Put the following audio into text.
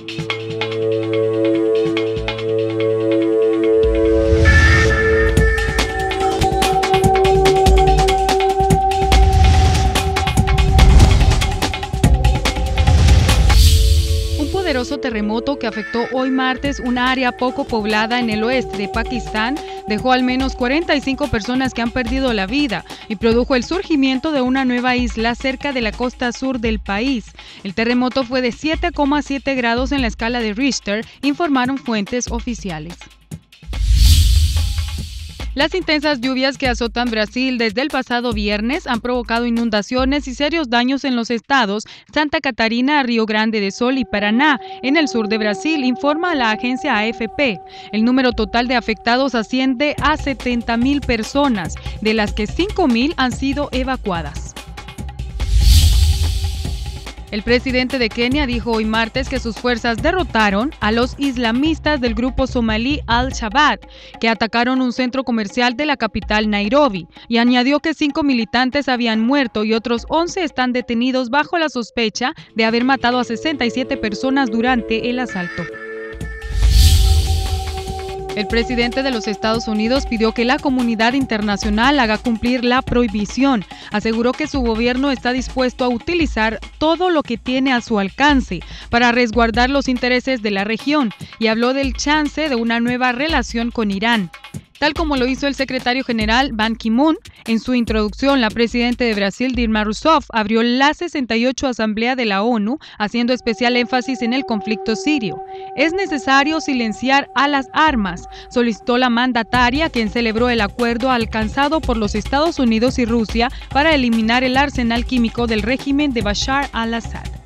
Un poderoso terremoto que afectó hoy martes una área poco poblada en el oeste de Pakistán dejó al menos 45 personas que han perdido la vida y produjo el surgimiento de una nueva isla cerca de la costa sur del país. El terremoto fue de 7,7 grados en la escala de Richter, informaron fuentes oficiales. Las intensas lluvias que azotan Brasil desde el pasado viernes han provocado inundaciones y serios daños en los estados Santa Catarina, Río Grande do Sul y Paraná, en el sur de Brasil, informa la agencia AFP. El número total de afectados asciende a 70.000 personas, de las que 5.000 han sido evacuadas. El presidente de Kenia dijo hoy martes que sus fuerzas derrotaron a los islamistas del grupo somalí Al-Shabaab, que atacaron un centro comercial de la capital Nairobi, y añadió que 5 militantes habían muerto y otros 11 están detenidos bajo la sospecha de haber matado a 67 personas durante el asalto. El presidente de los Estados Unidos pidió que la comunidad internacional haga cumplir la prohibición. Aseguró que su gobierno está dispuesto a utilizar todo lo que tiene a su alcance para resguardar los intereses de la región y habló del chance de una nueva relación con Irán. Tal como lo hizo el secretario general Ban Ki-moon, en su introducción, la presidenta de Brasil, Dilma Rousseff, abrió la 68 Asamblea de la ONU, haciendo especial énfasis en el conflicto sirio. Es necesario silenciar a las armas, solicitó la mandataria, quien celebró el acuerdo alcanzado por los Estados Unidos y Rusia para eliminar el arsenal químico del régimen de Bashar al-Assad.